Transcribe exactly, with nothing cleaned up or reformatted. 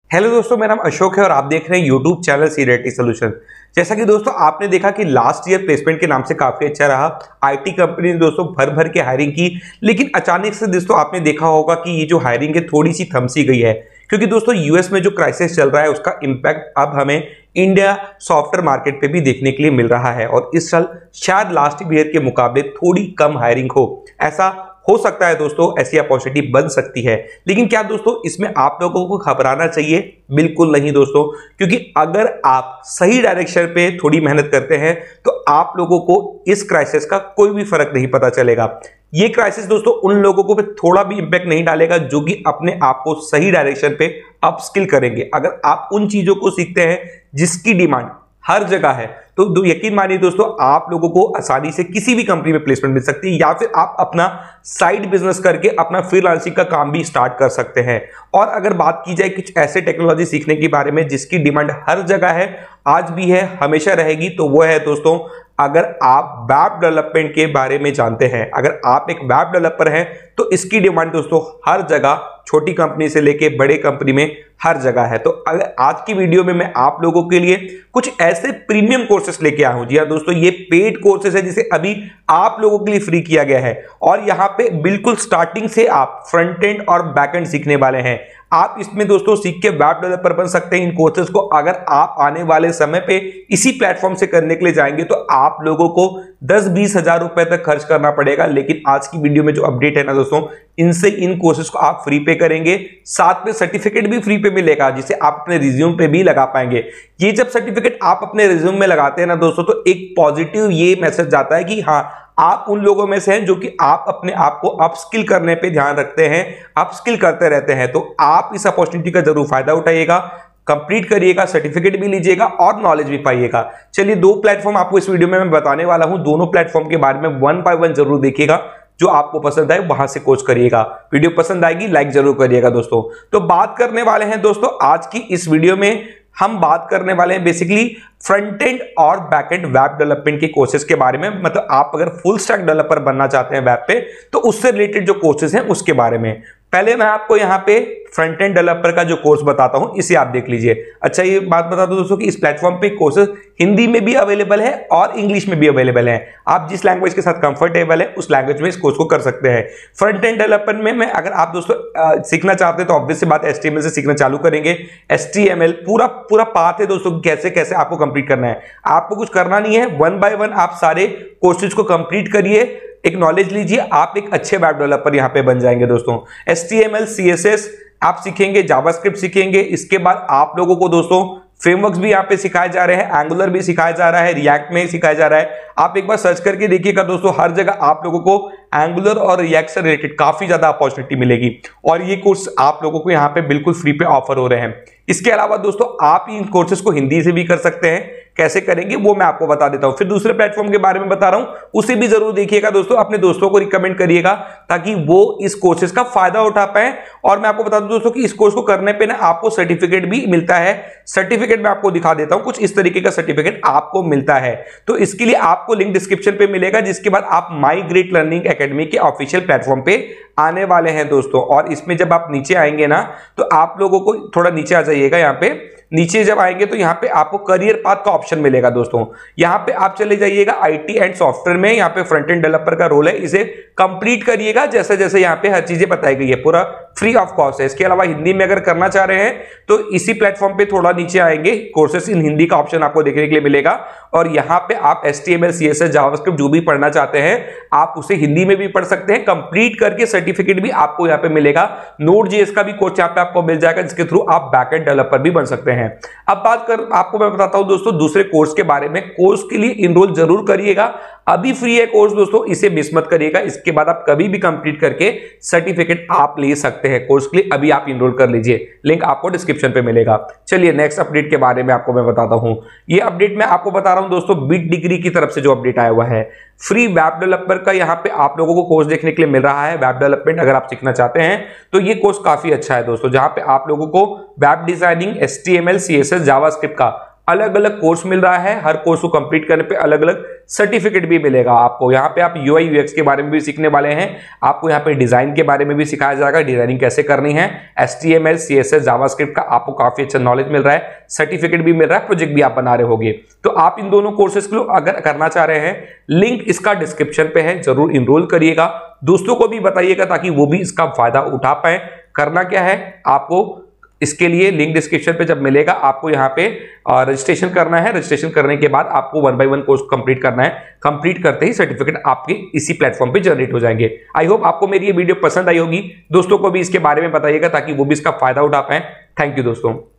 Hello दोस्तों, मेरा नाम अशोक है और आप देख रहे हैं यूट्यूब चैनल सीरियलिटी सॉल्यूशन। जैसा कि दोस्तों आपने देखा कि लास्ट ईयर प्लेसमेंट के नाम से काफी अच्छा रहा। आईटी कंपनी ने दोस्तों भर भर के हायरिंग की, लेकिन अचानक से दोस्तों आपने देखा होगा कि ये जो हायरिंग है थोड़ी सी थमसी गई है, क्योंकि दोस्तों यूएस में जो क्राइसिस चल रहा है उसका इंपैक्ट अब हमें इंडिया सॉफ्टवेयर मार्केट पे भी देखने के लिए मिल रहा है और इस साल शायद लास्ट ईयर के मुकाबले थोड़ी कम हायरिंग हो, ऐसा हो सकता है दोस्तों। ऐसी अपॉर्चुनिटी बन सकती है, लेकिन क्या दोस्तों इसमें आप लोगों को घबराना चाहिए? बिल्कुल नहीं दोस्तों, क्योंकि अगर आप सही डायरेक्शन पे थोड़ी मेहनत करते हैं तो आप लोगों को इस क्राइसिस का कोई भी फर्क नहीं पता चलेगा। ये क्राइसिस दोस्तों उन लोगों को पे थोड़ा भी इंपैक्ट नहीं डालेगा जो कि अपने आप को सही डायरेक्शन पे अपस्किल करेंगे। अगर आप उन चीजों को सीखते हैं जिसकी डिमांड हर जगह है, तो दो यकीन मानिए दोस्तों आप लोगों को आसानी से किसी भी कंपनी में प्लेसमेंट मिल सकती है, या फिर आप अपना साइड बिजनेस करके अपना फ्रीलांसिंग का काम भी स्टार्ट कर सकते हैं। और अगर बात की जाए कुछ ऐसे टेक्नोलॉजी सीखने के बारे में जिसकी डिमांड हर जगह है, आज भी है, हमेशा रहेगी, तो वो है दोस्तों, अगर आप वेब डेवलपमेंट के बारे में जानते हैं, अगर आप एक वेब डेवलपर हैं, तो इसकी डिमांड दोस्तों हर जगह, छोटी कंपनी से लेके बड़े कंपनी में हर जगह है। तो अगर आज की वीडियो में मैं आप लोगों के लिए कुछ ऐसे प्रीमियम कोर्सेस लेके आया हूं। जी हाँ दोस्तों, ये पेड कोर्सेस है जिसे अभी आप लोगों के लिए फ्री किया गया है, और यहां पे बिल्कुल स्टार्टिंग से आप फ्रंट एंड और बैक एंड सीखने वाले हैं। आप इसमें दोस्तों सीख के वेब डेवलपर बन सकते हैं। इन कोर्सेज को अगर आप आने वाले समय पे इसी प्लेटफॉर्म से करने के लिए जाएंगे तो आप लोगों को दस बीस हजार रुपए तक खर्च करना पड़ेगा, लेकिन आज की वीडियो में जो अपडेट है ना दोस्तों, इनसे इन कोर्सेज को आप फ्री पे करेंगे, साथ में सर्टिफिकेट भी फ्री पे मिलेगा जिसे आप अपने रिज्यूम पे भी लगा पाएंगे। ये जब सर्टिफिकेट आप अपने रिज्यूम में लगाते हैं ना दोस्तों, तो एक पॉजिटिव ये मैसेज जाता है कि हाँ, आप उन लोगों में से हैं जो कि आप अपने आप को अपस्किल करने पे ध्यान रखते हैं, अपस्किल करते रहते हैं। तो आप इस अपॉर्चुनिटी का जरूर फायदा उठाइएगा, कंप्लीट करिएगा, सर्टिफिकेट भी लीजिएगा और नॉलेज भी पाइएगा। चलिए, दो प्लेटफॉर्म आपको इस वीडियो में मैं बताने वाला हूं, दोनों प्लेटफॉर्म के बारे में वन बाय वन जरूर देखिएगा। जो आपको पसंद आए वहां से कोर्स करिएगा। वीडियो पसंद आएगी लाइक जरूर करिएगा दोस्तों। तो बात करने वाले हैं दोस्तों आज की इस वीडियो में, हम बात करने वाले हैं बेसिकली फ्रंट एंड और बैक एंड वेब डेवलपमेंट के कोर्सेज के बारे में। मतलब आप अगर फुल स्टैक डेवलपर बनना चाहते हैं वेब पे, तो उससे रिलेटेड जो कोर्सेज हैं उसके बारे में। पहले मैं आपको यहाँ पे फ्रंट एंड डेवलपर का जो कोर्स बताता हूं, इसे आप देख लीजिए। अच्छा, ये बात बता दो दोस्तों कि इस प्लेटफॉर्म पे कोर्सेज हिंदी में भी अवेलेबल है और इंग्लिश में भी अवेलेबल है। आप जिस लैंग्वेज के साथ कंफर्टेबल है उस लैंग्वेज में इस कोर्स को कर सकते हैं। फ्रंट एंड डेवलपर में मैं अगर आप दोस्तों आ, सीखना चाहते हैं तो ऑब्वियस सी बात एचटीएमएल से सीखना चालू करेंगे। एचटीएमएल पूरा पूरा पाथ है दोस्तों, कैसे कैसे आपको कंप्लीट करना है। आपको कुछ करना नहीं है, वन बाय वन आप सारे कोर्सेज को कंप्लीट करिए, एक नॉलेज लीजिए, आप एक अच्छे वेब डेवलपर यहां पे बन जाएंगे दोस्तों। एचटीएमएल, सीएसएस आप सीखेंगे, जावास्क्रिप्ट सीखेंगे। इसके बाद आप लोगों को दोस्तों फ्रेमवर्क्स भी यहाँ पे सिखाए जा रहे हैं, एंगुलर भी सिखाया जा रहा है, रिएक्ट में सिखाया जा रहा है। आप एक बार सर्च करके देखिएगा दोस्तों, हर जगह आप लोगों को एंगुलर और रिएक्ट से रिलेटेड काफी ज्यादा अपॉर्चुनिटी मिलेगी, और ये कोर्स आप लोगों को यहाँ पे बिल्कुल फ्री पे ऑफर हो रहे हैं। इसके अलावा दोस्तों आप इन कोर्सेज को हिंदी से भी कर सकते हैं, कैसे करेंगे वो मैं आपको बता देता हूं। फिर दूसरे प्लेटफॉर्म के बारे में बता रहा हूं, उसे भी जरूर देखिएगा दोस्तों, अपने दोस्तों को रिकमेंड करिएगा ताकि वो इस कोर्सेज का फायदा उठा पाए। और मैं आपको बता दूं दोस्तों कि इस कोर्स को करने पे ना आपको सर्टिफिकेट भी मिलता है। सर्टिफिकेट मैं आपको दिखा देता हूं, कुछ इस तरीके का सर्टिफिकेट आपको मिलता है। तो इसके लिए आपको लिंक डिस्क्रिप्शन पे मिलेगा, जिसके बाद आप माई ग्रेट लर्निंग एकेडमी के ऑफिशियल प्लेटफॉर्म पे आने वाले हैं दोस्तों। और इसमें जब आप नीचे आएंगे ना, तो आप लोगों को थोड़ा नीचे आ जाइएगा, यहाँ पे नीचे जब आएंगे तो यहाँ पे आपको करियर पाथ का ऑप्शन मिलेगा दोस्तों। यहाँ पे आप चले जाइएगा आईटी एंड सॉफ्टवेयर में, यहाँ पे फ्रंट एंड डेवलपर का रोल है, इसे कंप्लीट करिएगा जैसे जैसे यहाँ पे हर चीजें बताई गई है, पूरा फ्री ऑफ कॉस्ट है। इसके अलावा हिंदी में अगर करना चाह रहे हैं तो इसी प्लेटफॉर्म पे थोड़ा नीचे आएंगे, कोर्सेस इन हिंदी का ऑप्शन आपको देखने के लिए मिलेगा, और यहाँ पे आप एचटीएमएल, सीएसएस, जावास्क्रिप्ट जो भी पढ़ना चाहते हैं आप उसे हिंदी में भी पढ़ सकते हैं। कंप्लीट करके सर्टिफिकेट भी आपको यहाँ पे मिलेगा। नोड जेएस का भी कोर्स यहाँ पे आपको मिल जाएगा, जिसके थ्रू आप बैकएंड डेवलपर भी बन सकते हैं। अब बात कर आपको मैं बताता हूं दोस्तों दूसरे कोर्स के बारे में। कोर्स के लिए इनरोल जरूर करिएगा, अभी फ्री है कोर्स दोस्तों, इसे मिस मत करिएगा। इसके बाद आप कभी भी कंप्लीट करके सर्टिफिकेट आप ले सकते हैं। कोर्स के लिए अभी आप इनरोल कर लीजिए, लिंक आपको डिस्क्रिप्शन पे मिलेगा। चलिए नेक्स्ट अपडेट के बारे में आपको मैं बताता हूं। ये अपडेट मैं आपको बता रहा हूं दोस्तों, बिट डिग्री की तरफ से जो अपडेट आया हुआ है, फ्री वेब डेवलपर का यहाँ पे आप लोगों को कोर्स देखने के लिए मिल रहा है। वेब डेवलपमेंट अगर आप सीखना चाहते हैं तो ये कोर्स काफी अच्छा है दोस्तों, जहां पे आप लोगों को web designing, HTML, CSS, JavaScript का अलग अलग कोर्स मिल रहा है, हर कोर्स को कंप्लीट करने पे अलग अलग सर्टिफिकेट भी मिलेगा आपको। यहाँ पे आप यूआई यूएक्स के बारे में भी सीखने वाले हैं, आपको यहाँ पे डिजाइन के बारे में भी सिखाया जाएगा, डिजाइनिंग कैसे करनी है, एचटीएमएल सीएसएस जावास्क्रिप्ट का आपको काफी अच्छा नॉलेज मिल रहा है, सर्टिफिकेट भी मिल रहा है, प्रोजेक्ट भी आप बना रहे होंगे। तो आप इन दोनों कोर्सेज को अगर करना चाह रहे हैं, लिंक इसका डिस्क्रिप्शन पे है, जरूर इनरोल करिएगा, दोस्तों को भी बताइएगा ताकि वो भी इसका फायदा उठा पाए। करना क्या है आपको, इसके लिए लिंक डिस्क्रिप्शन पे जब मिलेगा आपको यहाँ पे रजिस्ट्रेशन करना है, रजिस्ट्रेशन करने के बाद आपको one by one course complete करना है, कंप्लीट करते ही सर्टिफिकेट आपके इसी प्लेटफॉर्म पे जनरेट हो जाएंगे। आई होप आपको मेरी ये वीडियो पसंद आई होगी, दोस्तों को भी इसके बारे में बताइएगा ताकि वो भी इसका फायदा उठा पाए। थैंक यू दोस्तों।